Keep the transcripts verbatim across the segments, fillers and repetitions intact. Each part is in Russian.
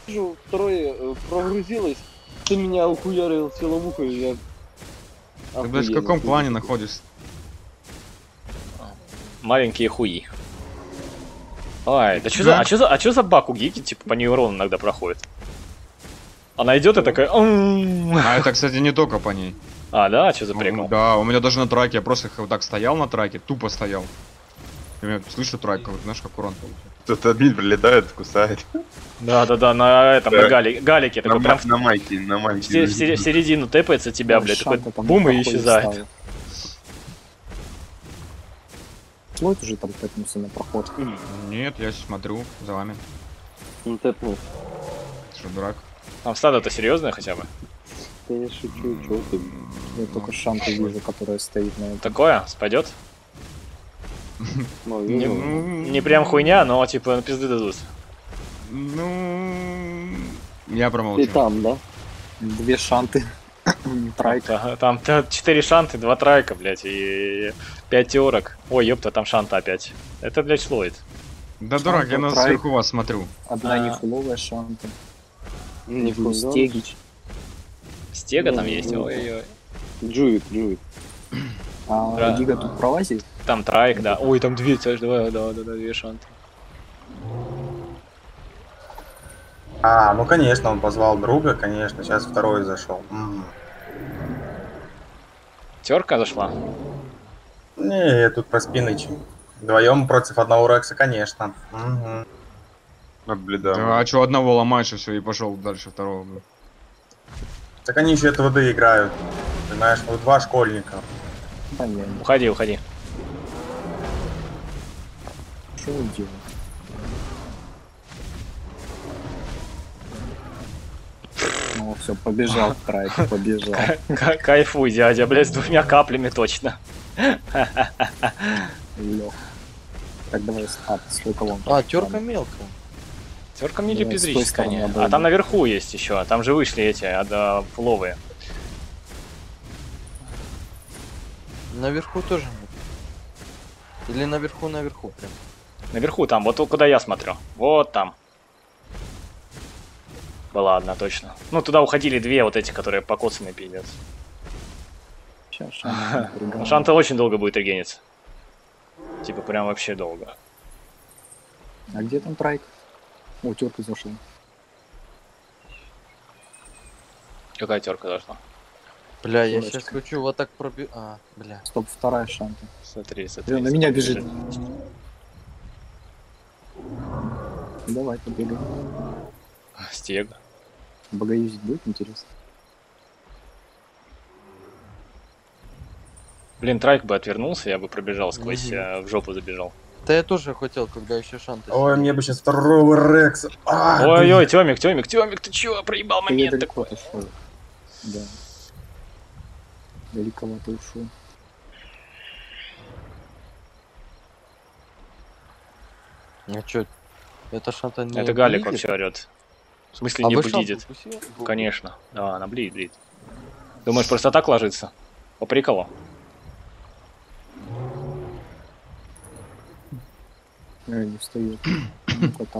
вижу, второе э, прогрузилось, ты меня ухуярил силовухой, я... Ты, блядь, в каком плане находишься? Маленькие хуи. Ай, да что за, а что за, а что за баг у Гики, типа по нейрону иногда проходит? Она идет и такая... А это, кстати, не только по ней. А, да? Что за прикол? Ну, да, у меня даже на траке, я просто вот так стоял на траке, тупо стоял. Я слышу трак, вот, знаешь, как урон получает. Кто-то админ прилетает, кусает. Да-да-да, на этом, Да. на гали, галике, такой На, прям на майке, на в, майке. се- в се- в середину тэпается тебя, блядь, такой бум и исчезает. Слойд уже там тэпнулся на проход. Нет, я смотрю за вами. Ну тэпнул. Ты что, дурак? Там стадо-то серьезное хотя бы? Да я шучу, чё ты? Я только шанту вижу, которая стоит на этом. Такое? Спадет? Ну, Не, вижу. не прям хуйня, но типа на пизды дадут. Ну... Я Ты промолчу. там, да? Две шанты. Трайк. Та- Там четыре шанты, два трайка, блядь, и пять теорок. Ой, ёпта, там шанта опять. Это, блядь, Слойд. Да, дурак, я на трайк. сверху вас смотрю. Одна А. нефуловая шанта. Не Нефул Стегич. Стега там Ну, есть, ну. ой-ой-ой. Джуит, джуит. А Да. Гига тут пролазит? Там трайк, да. Ой, там две, да, да, да, да, две шанты. А, ну конечно, он позвал друга, конечно, сейчас второй зашел. М. Терка зашла? Не, я тут про Спиныча. Вдвоем против одного Рекса, конечно. Угу. Да, а что, одного ломаешь и все, и пошел дальше второго. блин. Так они еще этого доиграют. Понимаешь, вот два школьника. Понятно. Уходи, уходи. Что он делает? Ну все, побежал в трайк, побежал. К- Кайфуй, дядя, блядь, с двумя каплями точно. Лег. Так, давай, а, свой колонн. А, терка мелкая. Терка мне Давай, с той лепезрическая. стороны не. обойдем. А там наверху есть еще, там же вышли эти, а, да, фуловые. Наверху тоже нет. Или наверху, наверху прям. Наверху там, вот куда я смотрю. Вот там. Была одна точно. Ну, туда уходили две вот эти, которые покоцанные пиздец. Сейчас шанта. Но Шанта очень долго будет регениться. Типа прям вообще долго. А где там трайк? О, терка зашел. Какая терка зашла? Бля, я Дурачка. сейчас хочу вот так проби... А, бля. Стоп, вторая шанта. Смотри, смотри. Блин, на меня смотри, бежит. Давай, побегаем. Стег. Богоюзить будет интересно. Блин, трайк бы отвернулся, я бы пробежал сквозь, Мгм. э, в жопу забежал. Да я тоже хотел, когда еще шанты. Ой, мне бы сейчас второго Рекса. А, Ой-ой, Тёмик, Тёмик, Тёмик, ты чё, проебал Ты момент далеко такой. ушел. Да. Далековато ушел. А чё? Это шанта не Это Галик блидит? вообще орёт. В смысле А не вы шанту блидит? укусили? Конечно. Да, она блидит, блидит. Думаешь, просто так ложится? По приколу? Э, не встает. Ну-ка так.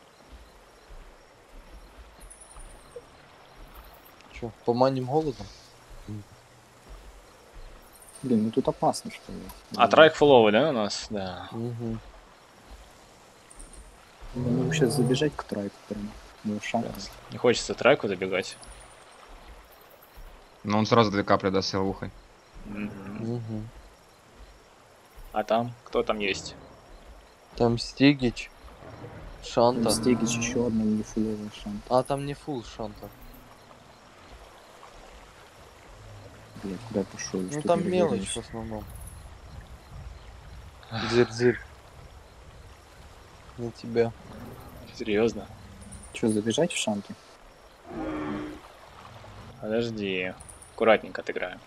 Чё, поманим голодом? Блин, ну тут опасно, что ли. А трайк фуловый, да, у нас? Да. Угу. Мы можем сейчас забежать к трайку прямо. Ну, шанта. Не хочется трайку забегать. Но он сразу две капли даст силовухой. Мгм. Угу. А там? Кто там есть? Там Стигич, Шанта. Там Стегич еще одна нефуловая шанта. А, там не фул Шанта. Бля, куда я пошел? Ну там мелочь в основном. Дзир-дзир. На тебя. Серьезно? Че, забежать в шанту? Подожди. Аккуратненько отыграем.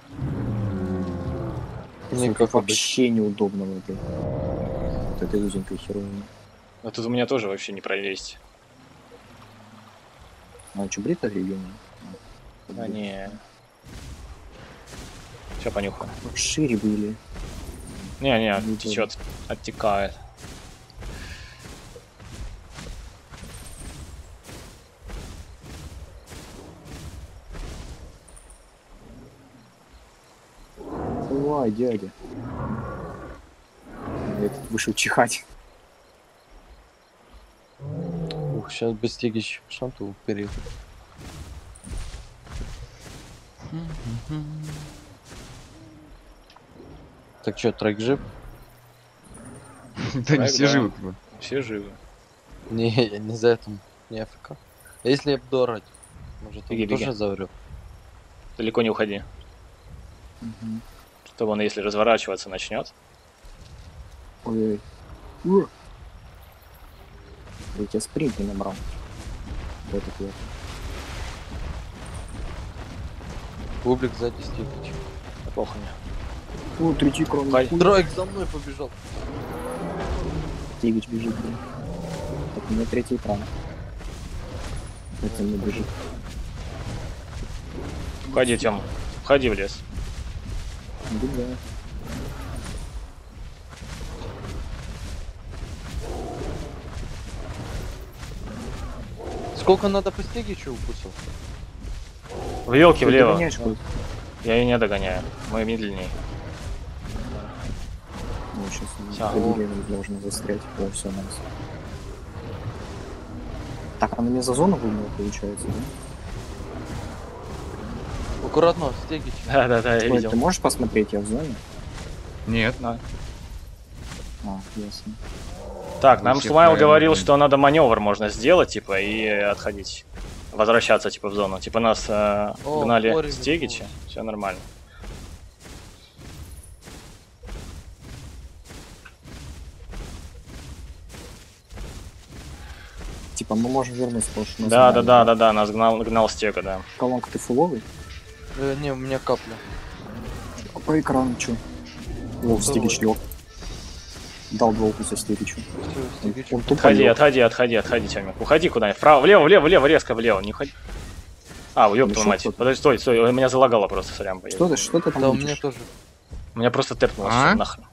Не Сука, как обычно. вообще неудобно в этой, вот этой узенькой херовине. Но тут у меня тоже вообще не пролезть. А что, брит регион? А не. Сейчас понюхаю. Шире были. Не-не, Не течет, оттекает. давай, дядя. Этот вышел чихать. Ух, сейчас бы Стегич шанту уперил. Так что, трек жив? Да не все да. живы, как бы. Все живы. Не, я не за это, не АФК. Если Эбдорать, может он Беги, беги. тоже заврет. Далеко не уходи. Мгм. Чтобы он, если разворачиваться начнет. Ой-ой. Ур. Я тебя спринт не набрал. Вот это вот. Бублик сзади Стегич. Плохо мне. О, третий крон. Хай. Тройк за мной побежал. Тигич бежит, блин. Так, у меня третий экран. Это не бежит. Входи, Тём. Входи в лес. Бегаю. Сколько надо по Стегичу укусил? В елке Ты влево. догоняешь куда-то? Я ее не догоняю. Мы медленнее. Ну, сейчас Всё. по деревьям должен застрять. О, все, нас. Так, она меня за зону выбила, получается, да? Аккуратно, Стегич. Да, да, да, я Ой, видел. ты можешь посмотреть, я в зоне? Нет. Да. А, ясно. Так, нам Все Смайл правильно говорил, поняли. что надо маневр можно сделать, типа, и отходить. Возвращаться, типа, в зону. Типа, нас э, О, гнали море Стегича. вернулось. Все нормально. Типа, мы можем вернуться, потому что у нас Да, да, мало. да, да, да, нас гнал, гнал Стега, да. Колонка, ты фуловый? Э, не, у меня капля. А по экрану что? О, Стигич лег. Дал два укуса Стигичу. Все, Он, Стегич. он тупо Отходи, лег. отходи, отходи, отходи, Тёмик. Уходи куда-нибудь. Вправо, влево, влево, влево, резко влево. Не уходи. А, ёб твою Нашёл мать. кто-то? Подожди, стой, стой. У меня залагало просто, сорян. Что ты, что ты там Да, у видишь? меня тоже. У меня просто тэпнулось А? всё нахрен.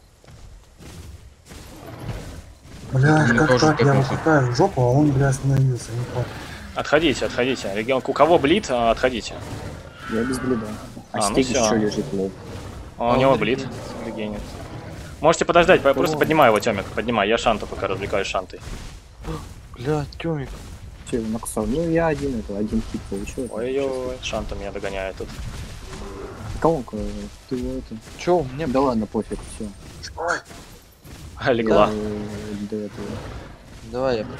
Бля, Мне как тоже так? Я тэпнулся. выпускаю в жопу, а он, бля, остановился. Не понял. Отходите, отходите. Регион, у кого блит, а, отходите. Я без бледа. А, А, ну Стигич всё. что лежит лоб? А у А, него он блит. регенится. Регенит. Можете подождать, по- просто О. поднимай его, Тёмик, поднимай. Я шанту пока развлекаю шантой. Бля, Тёмик. Че, накусал? Ну, я один, это, один хит получил. Ой-ой-ой, шанта меня догоняет тут. Колонка, ты его это... Чё, у меня... Да ладно, пофиг, все. А, легла. До этого. Давай я...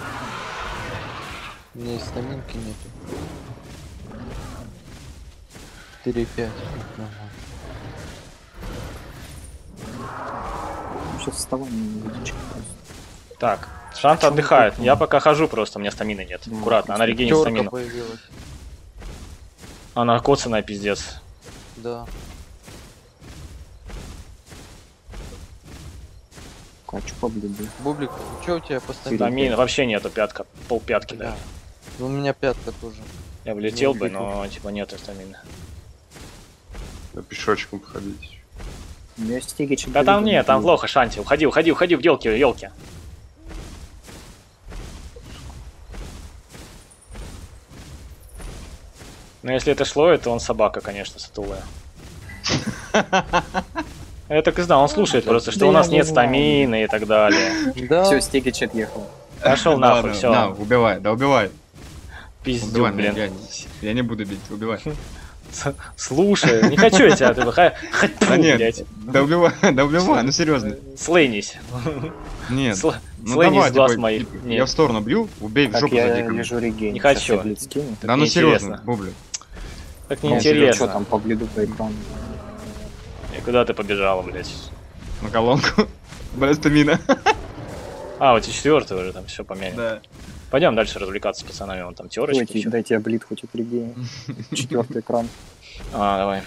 У меня и стаминки нету. четыре пять. Сейчас вставай, не водичка просто. Так, шанта Почему отдыхает. тут, Я ну? пока хожу просто, у меня стамины нет. Ну, Аккуратно, она просто регенит Пятерка стамину. появилась. Она коцаная, пиздец. Да. Качу поближе. Бублик, чё у тебя по стамине? Стамин вообще нету, пятка, пол пятки, да. Бля. Ну, у меня пятка тоже. Я влетел Ну, бы, бегу. но типа нету стамины. Да пешочком ходить. У меня Стигич... Да там нет, там плохо, Шанти. Уходи, уходи, уходи в елки, елки. Но если это шло, то он собака, конечно, сутулая. Я так и знал, он слушает просто, что Да у нас я нет не знаю. стамины и так далее. Да. Все, Стигич отъехал. Пошел Да, нахуй, да, все. На, убивай, да убивай. Убивай, Пиздюк, ну, блин. я, я не буду бить, убивай. С- Слушай, не хочу я тебя, ты бы ха- хоть Да фу, нет, блядь. да убивай, да убивай, ну серьезно. Слейнись. Нет, Сл- ну Слейнись давай, с глаз типа, моих. типа, Нет. я в сторону бью, убей в Так, жопу я зади. лежу реген. Не Сейчас хочу. я блиц кину. Да ну неинтересно. серьезно, бублю. Так Что неинтересно. там по блиду по экрану? И куда ты побежала, блядь? На колонку. Бля, стамина. А, у тебя четвертый уже, там все помянем. Да. Пойдем дальше развлекаться с пацанами, вон там терочки. Дайте, ещё. дайте я блит хоть от регене. Четвертый экран. А, давай.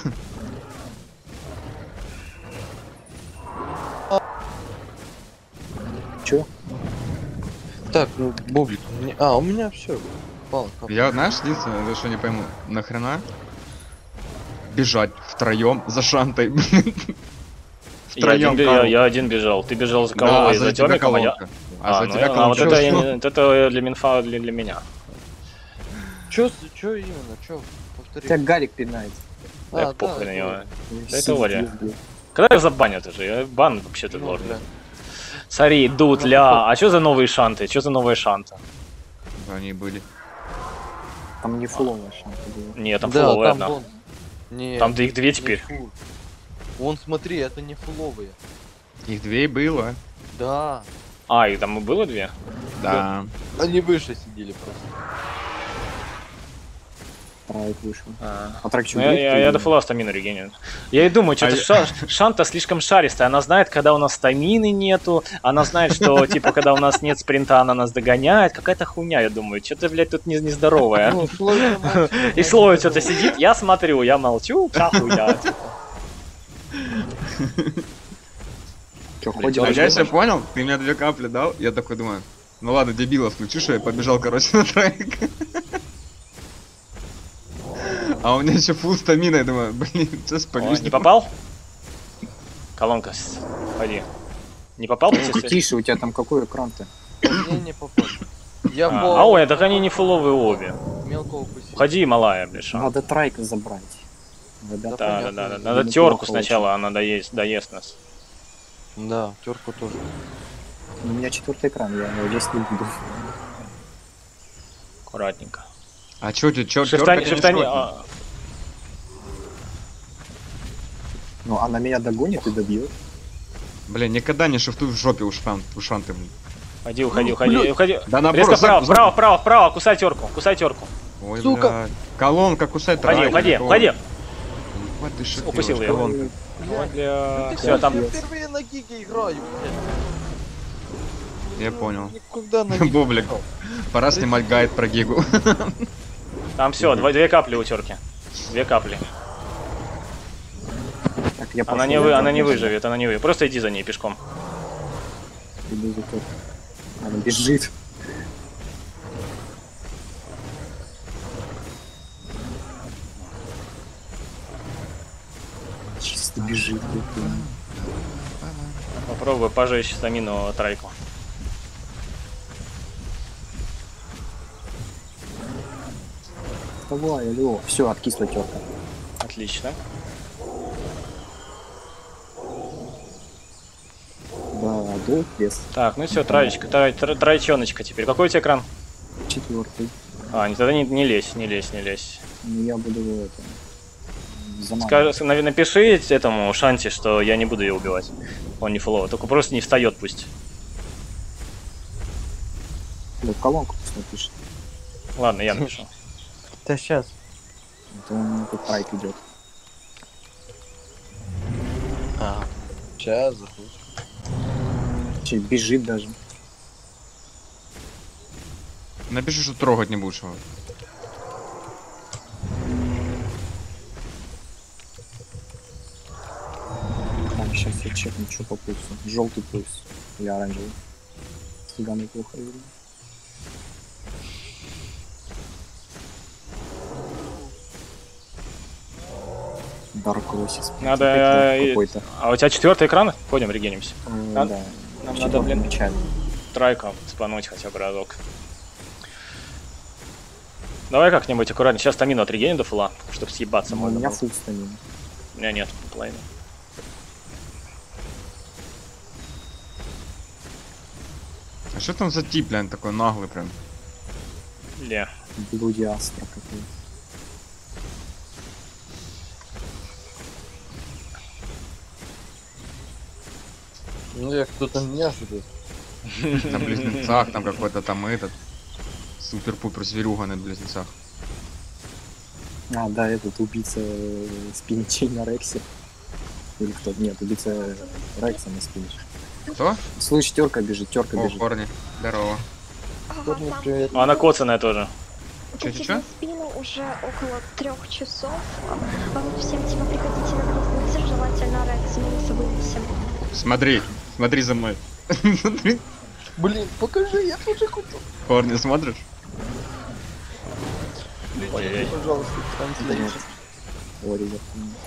Че? Так, ну, Бублик. у меня- А, у меня все. Палка. Я, знаешь, единственное, за что не пойму, нахрена бежать втроем за шантой, блин. Я один, Втроем, бе- я, Карл. я один бежал. Ты бежал за кого? Да, а и за за тебя Тёмиком, а я... колонка. А за ну, тебя а вот колонка. это, я не- вот это для минфа, для, для меня. Чё, с- чё именно? Чё? Тебя Повтори. Гарик пинает. Да, А, похуй да, на него. это- Да это Оля. Когда их забанят уже? Я бан вообще-то Ну, должен. бля. Смотри, идут, ля. А что за новые шанты? Что за новые шанты? Они были. Там не фуловая шанта была. Нет, там Да, фуловая там одна. вон. Не, Там их две не теперь. фул. Вон, смотри, это не фуловые. Их две и было. Да. А, их там и было две? Да. Они выше сидели просто. Трайк вышел. А. А трайк что, Ну, я, будет я, или- я до фула стамину регеню. Я и думаю, что-то А ша- Шанта слишком шаристая. Она знает, когда у нас стамины нету. Она знает, что, типа, когда у нас нет спринта, она нас догоняет. Какая-то хуйня, я думаю. Что-то, блядь, тут не- нездоровое. Ну, сложно молчать. И Слой что-то сидит, я смотрю, я молчу, вся хуйня. Чё, Блин, ходим? А Очень я все важно. понял, ты мне две капли дал, я такой думаю, ну ладно, дебила включу, что я побежал, короче, на трек. А у меня еще фул стамина, я думаю, блин, сейчас О, полюсь. не попал? Колонка, с- ходи. Не попал? Ты тише, у тебя там какой экран-то? Мне не попал. Я А, по а ой, так они не фуловые обе. мелкого укусил. Ходи, малая, блядь. Надо трайка забрать. Ребята, Да, да, понятно. да, да. Или Надо плохо терку очень. сначала, она доест, доест нас. Да, терку тоже. у меня четвертый экран, я его есть не буду. Аккуратненько. А чё ты, чё, Шифтани, тёрка шифтани, не а, Ну, она меня догонит и добьет. Блин, никогда не шифтуй в жопе у шант, у шанты, блин. Ходи, уходи, уходи, уходи. Да наоборот, Резко за- вправо, за- вправо, вправо, вправо, кусай терку, кусай терку. Ой, Сука. блядь. Колонка, кусай Уходи, трайк, уходи, такого. уходи. Вот ты шифтёшь, Укусил её. колонка. Ой, бля. Ты Все, там. Я впервые на гиге играю, блядь. Я понял. Никогда на гиге Бублик, не играл. пора снимать гайд про гигу. Там все, две капли у терки. Две капли. Так, я Она пошёл, не, я вы, там она не бежу. выживет, она не выживет. Просто иди за ней пешком. Иду за тёткой. Она бежит. Чисто бежит. блядь. Попробуй пожечь стамину трайку. Давай, алло. Все, откисла тётка. Отлично. Да, долг лес. Так, ну все, троечка, трой, тро- тройчоночка теперь. Какой у тебя экран? Четвертый. А, не, тогда не, не лезь, не лезь, не лезь. Ну, я буду это... Скажи, заманивать. на- напиши этому Шанти, что я не буду ее убивать. Он не фуловый, только просто не встает пусть. Да, в колонку пусть напишет. Ладно, я напишу. Да сейчас. Это у меня тут трайк идет. А, сейчас захочешь. Че, бежит даже. Напиши, что трогать не будешь его. Там сейчас я чекну, что по пульсу. Желтый пульс. Или оранжевый. Цыганы плохо видно. Dark Roses. Надо, э, какой-то. А у тебя четвертый экран? Ходим, регенимся. Э, надо- Да. Нам в надо, блин, четвёртом начале. трайка спануть хотя бы разок. Давай как-нибудь аккуратнее. Сейчас стамину отрегеним до фула, чтобы съебаться Ну, у можно меня было. фул стамина. У меня нет плейна. А что там за тип, блин, такой наглый прям? Ле. Блуди Астра какой. Ну, я кто-то не ожидает. На близнецах, там какой-то там этот. Супер-пупер зверюга на близнецах. А, да, этот убийца э, спинчей на Рексе. Или кто? Нет, убийца Рекса на спинч. Кто? Слышь, терка бежит, терка О, бежит. корни. Здорово. Корни, привет. А она коцаная тоже. Чё, чё, чё? Спину уже около трех часов. А вот всем типа приходите на близнецы, желательно Рекс, минуса вынесем. Смотри, смотри за мной. Смотри. Блин, покажи, я тоже хочу. Корни, смотришь? Ой-ой-ой. Пожалуйста, транслейшн. Ой, ребят.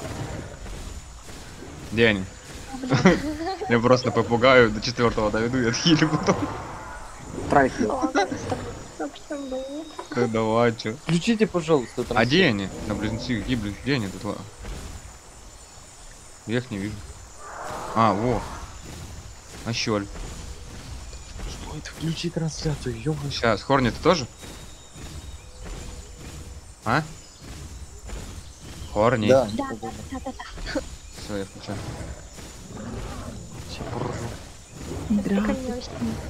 Где они? Я просто попугаю до четвертого доведу и отхилю потом. Трайк. Ладно, собственно, было. Да давай, чё. Включите, пожалуйста, А где они? На близнецы, где, блин, где они тут? ла? Я их не вижу. А, во. А щель. Что это? Включи трансляцию, ёбаный. Сейчас, Хорни, ты тоже? А? Хорни. Да, Да, да, да, да, да. Все, я включаю. сейчас поржу. Прикольнулась.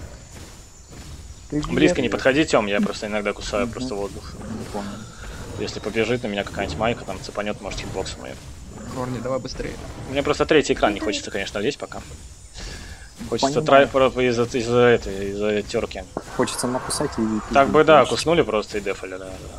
Близко не подходи, Тём, я просто иногда кусаю Мгм. просто воздух. Не понял. Если побежит на меня какая-нибудь майка, там цепанет, может, хитбоксом ее. Хорни, давай быстрее. Мне просто третий экран не хочется, конечно, здесь пока. Хочется Понимаю. трай про- из-за из-за этой, из-за терки. Хочется накусать и... Так бы да, Конечно. куснули просто и дефали, да. да.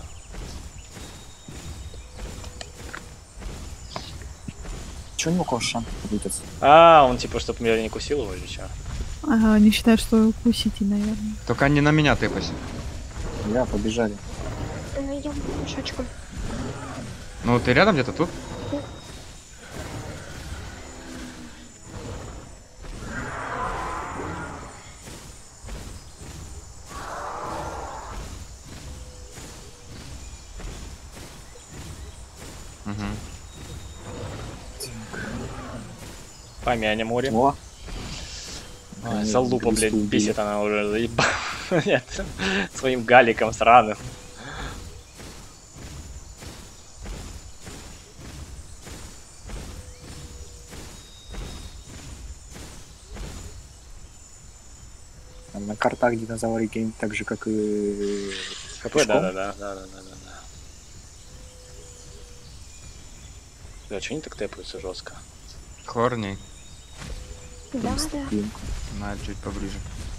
Чё у него коша крутится? А, он типа, чтоб меня не кусил его или чё? Ага, они считают, что вы кусите, наверное. Только не на меня тэпайся. Да, побежали. Ну, я мешочком. Ну, ты рядом где-то тут? Угу. Помянем море. О! Ой, залупа, Близко блядь, убили. бесит она уже, заеба. Нет, своим галиком сраным. Там на картах динозавры гейм так же, как и... ХП, Пешком? да-да-да-да-да-да-да. Бля, чё они так тэпаются жестко? Хорни. Да, да. Спинку. На, чуть поближе.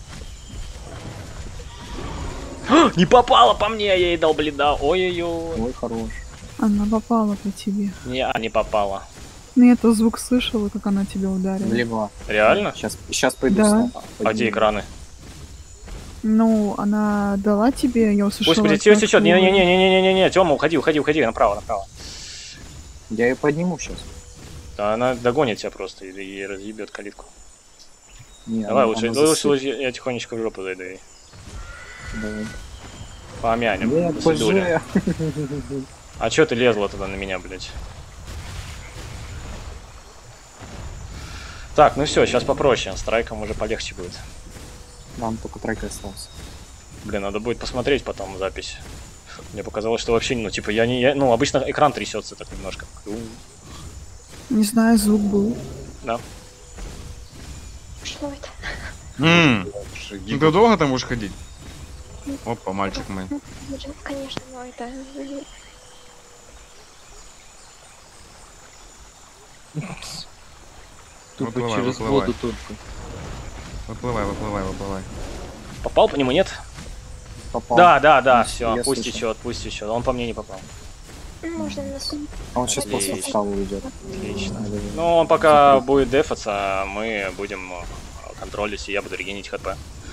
Не попала по мне, я ей дал бледа. Ой-ой-ой. Ой, хорош. Она попала по тебе. Не, а, не попала. Ну, я то звук слышала, как она тебя ударила. Влегла. Реально? Сейчас, сейчас пойду Да. снова. А где экраны? Ну, она дала тебе, я услышала... Господи, тихо, как тихо, ты- не-не-не-не-не-не-не, Тёма, уходи, уходи, уходи, направо, направо. Я ее подниму сейчас. Да она догонит тебя просто и, и разъебет калитку. Не, Давай она- лучше, она лучше, засыпет. лучше я тихонечко в жопу зайду и Давай. помянем. Нет, до свидули. пожи. А чё ты лезла туда на меня, блядь? Так, ну все, сейчас попроще, с страйком уже полегче будет. Нам только трек остался. Блин, надо будет посмотреть потом запись. Мне показалось, что вообще, ну, типа, я не... Я, ну, обычно экран трясется так немножко. Не знаю, звук был. Да. Что это? Ммм, Шаги. ты долго там будешь ходить? Опа, мальчик мой. Ну, конечно, но это... Тупо Выплывай, через выплывай. воду только. Выплывай, выплывай, выплывай. Попал по нему, нет? Попал. Да, да, да, Я все, пусть слышал. течет, пусть течет. Он по мне не попал. Можно на сум. А он сейчас просто в Отлично. скалу уйдет. Отлично. Надо- Ну, он пока будет дефаться, а мы будем э, контролить, и я буду регенить хп.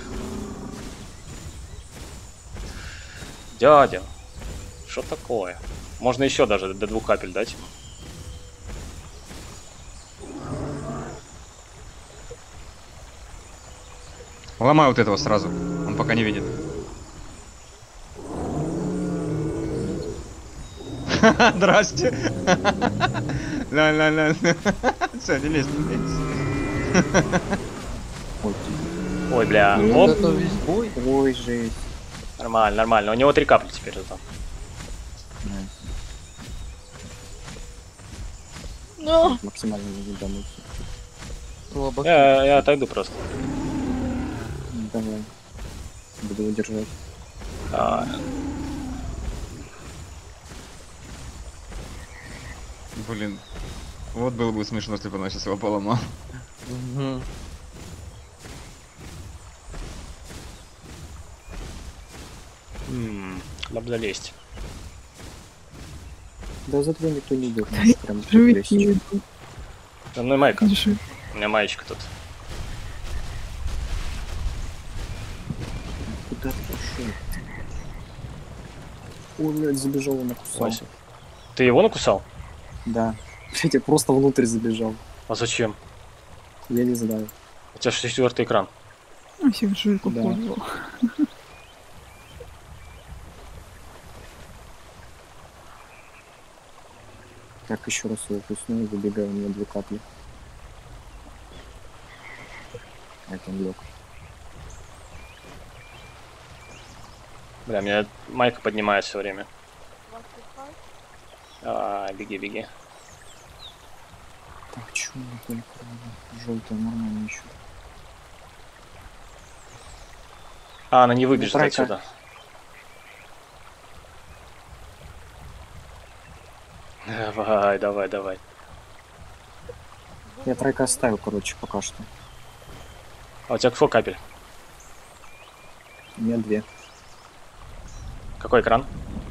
Дядя, что такое? Можно еще даже до двух капель дать. Ломай вот этого сразу. Он пока не видит. Здрасте. Ля-ля-ля. Все, не лезь, не лезь. Ой, Ой, бля. Ну, Оп. зато весь бой. ой, жесть. Нормально, нормально. У него три капли теперь зато. Найс. Максимально не ебануть. Слабо. Я, я отойду просто. Давай. Буду удержать. А, Блин. Вот было бы смешно, если бы она сейчас его поломал. Мгм. м, Надо залезть. Да за тобой никто не идет. Да, Прям Живые красиво. идут. За мной майка. Держи. У меня маечка тут. Куда ты пошел? Ой, блядь, забежал и накусал. Вася. Ты его накусал? Да. Блядь, я просто внутрь забежал. А зачем? Я не знаю. У тебя же четвертый экран. А всех жирку Да. пользовал. Так, еще раз его кусну и выбегаю, у меня две капли. Это он лег. Бля, меня майка поднимает все время. А, беги, беги. Так, чё у только желтая нормально еще. А, она не выбежит Ну, отсюда. Давай, давай, давай. Я тройка оставил, короче, пока что. А у тебя сколько капель? У меня две. Какой экран?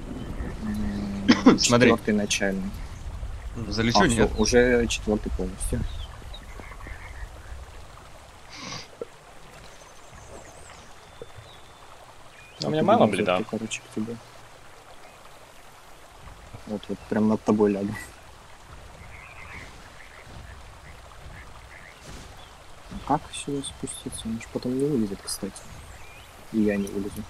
Смотри. Четвертый начальный. Залечу, А, нет? всё, уже четвертый полностью. У меня мало бледа. Зеркало, короче, к тебе. Вот, вот, прям над тобой лягу. А как сюда спуститься? Он же потом не вылезет, кстати. И я не вылезу.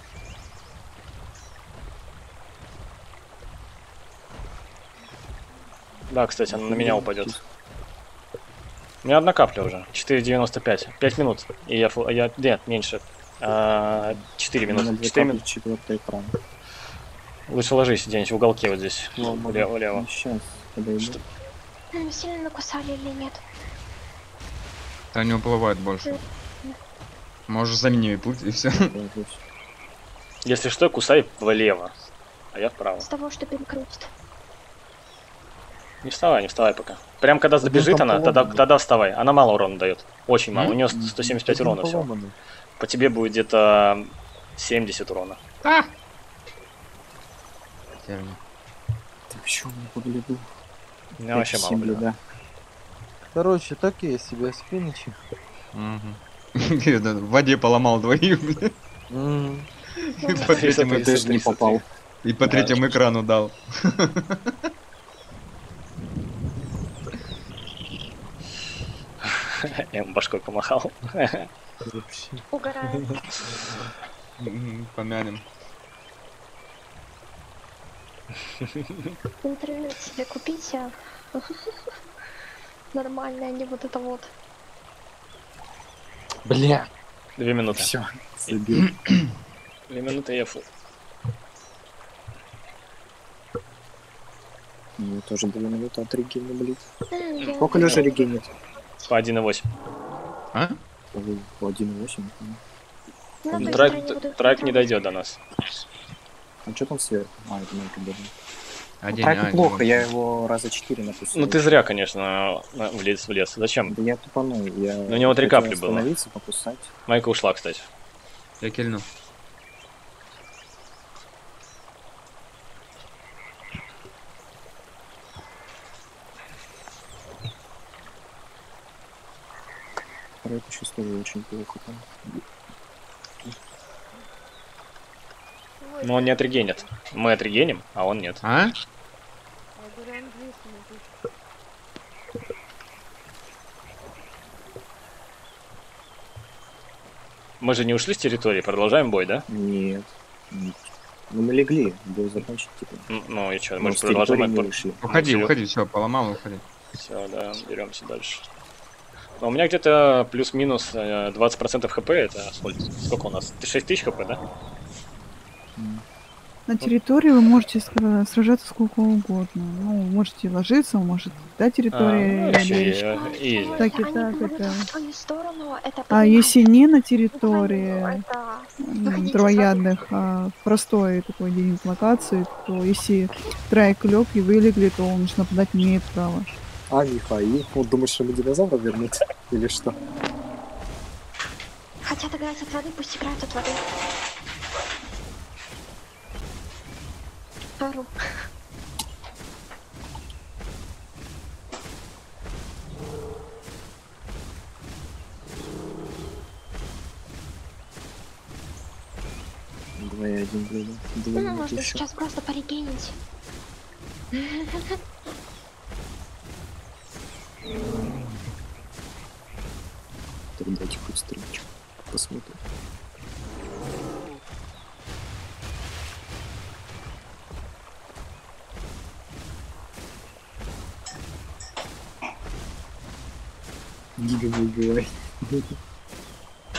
Да, кстати, она на меня упадет. У меня одна капля уже. четыре девяносто пять. пять минут. И я, фу- я нет, меньше. А, четыре У меня минуты. две четыре капли, минуты. четвертый экран. Лучше ложись где-нибудь в уголке вот здесь. Влево, влево. Сейчас, подойду. Что? Ну, сильно накусали или нет? Да не уплывает больше. Можешь за ними плыть и все. Ложусь. Если что, кусай влево, а я вправо. С того, что перекрутит. Не вставай, не вставай пока. Прям когда забежит там она, тогда, поломанный. тогда вставай. Она мало урона дает. Очень мало. М? У нее сто семьдесят пять урона всего. Поломанный. По тебе будет где-то семьдесят урона. Терни. Так, что у меня по бледу? У меня вообще мало блин. Да. Короче, такие себе спиничи. Мгм. В воде поломал двоих, блядь. М. И по третьему Ты же не попал. и по третьему экрану дал. Я ему башкой помахал. Вообще. Угорает. М, Помянем. Интернет себе купите. Нормально, а не вот это вот. Бля. Две минуты. Все, забил. Две минуты я фу. Ну, тоже две минуты от регена, блин. М, я- Сколько Лёша регенит? По один и восемь. А? Ой, по один и восемь. На той Трак, стороне будут трак не контроль. дойдет до нас. А что там сверху? А, это майка даже. Один, Трак один. плохо, я его раза четыре напустил. Ну ты зря, конечно, на- влез в лес. Зачем? Да я тупанул, я... Ну, у него три хотел капли было. остановиться, покусать. Майка ушла, кстати. Я кильну. Трак чувствую очень плохо там. Но он не отрегенит. Мы отрегеним, а он нет. А? Мы же не ушли с территории, продолжаем бой, да? Нет. Нет. Ну мы легли, бой закончить типа. М, Ну и что, Но мы с же продолжаем. территории не вышли. Уходи, Ну, уходи, все, поломал, уходи. Все, да, беремся дальше. Но у меня где-то плюс-минус э, двадцать процентов хп, это сколько, сколько у нас? шесть тысяч хп, да? На территории вы можете ска- сражаться сколько угодно. Ну, можете ложиться, может, да, А, территория ну, или- вообще, Что, и- что, Так и они так, будут это- в твою сторону, это А понимаете. если не на Ну, территории это... м, Выходите травоядных, а в простой такой день локации, то если трайк лег и вы легли, то он уж нападать не имеет права. А, Михаил, вот думаешь, что мы динозавра вернут? Или что? Хотят играть от воды, пусть играют от воды. Пару. Два и один, блин. Две Ну, минуты можно еще. сейчас просто порегенить. Так, дайте хоть стрелочку. Посмотрим. Гига не убивай.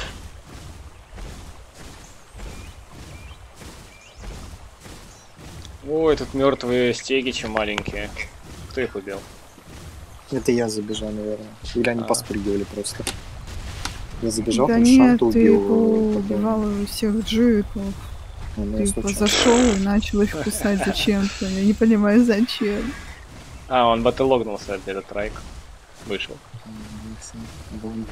Ой, тут мертвые стегичи маленькие. Кто их убил? Это я забежал, наверное. Или они А. поспрыгивали просто. Я забежал, Да там нет, Шанту ты убил. потом- убивал всех джитов. А, ну, Ты я случайно. зашел и начал их кусать зачем-то. Я не понимаю, зачем. А, он батлогнулся, этот трайк. Вышел. М,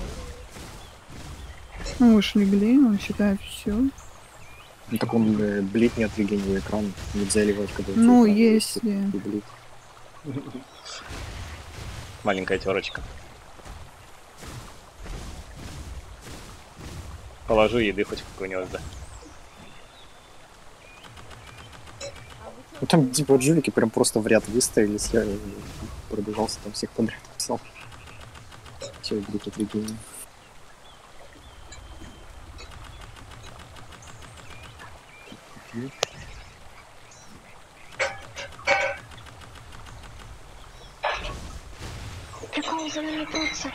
Ну, уж легли, он считает все. Ну так он э, блит не отрегенивает экран. Нельзя ливать, когда у тебя Ну, экран есть, если- и блит. Маленькая терочка. Положу еды хоть какую-нибудь, да. Ну там типа джулики прям просто в ряд выставились, я э, пробежался там всех подряд писал. Все, блит отрегенивает. Прикол за нами плутся.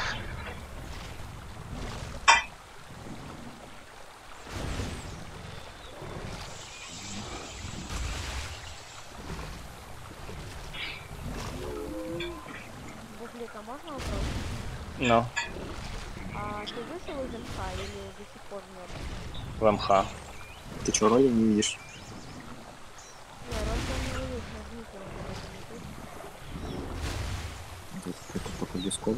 Бублик, а можно вопрос? Ну, А ты вышел из МХ или до сих пор нет? в МХ. Ты чё, роли не видишь? Не, разве не видишь на Дмитрия, не Это это только Дискорд.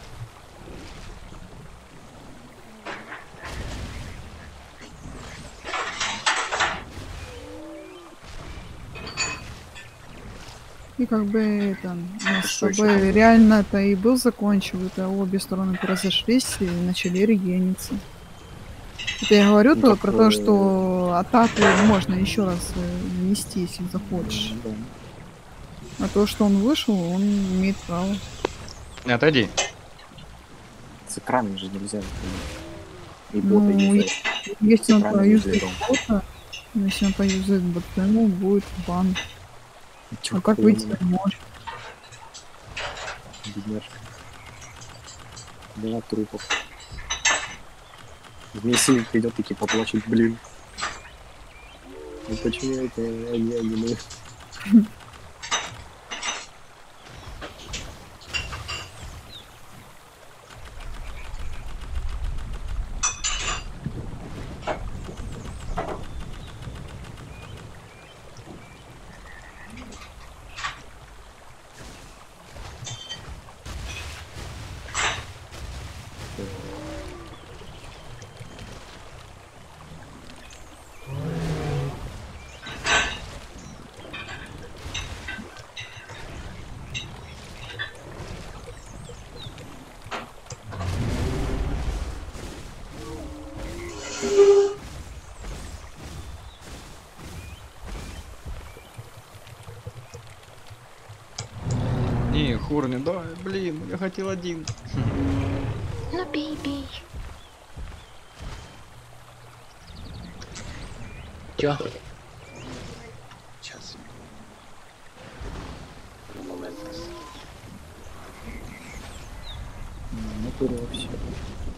И как бы это, мы с Что ещё тобой такое? реально-то и был закончил, это обе стороны разошлись и начали регениться. Это я говорю Ну, то так, про то, э, что атаку можно еще раз э, нанести, если захочешь. Да. А то, что он вышел, он имеет право. Отойди. С экраном же нельзя. например. И Ну, бота и- юзать. Если он Экрана поюзает юзает бота, ну, если он поюзает бота, то ему будет бан. Чё, А как хуй выйти ему, не может? бедняжка. Два трупов. Вместе придет таки поплачет, блин. Ну почему это они аниме? Не, Хорни, да, блин, я хотел один. Ну бей, бей. Чё? Сейчас. Момент. Ну, курил все.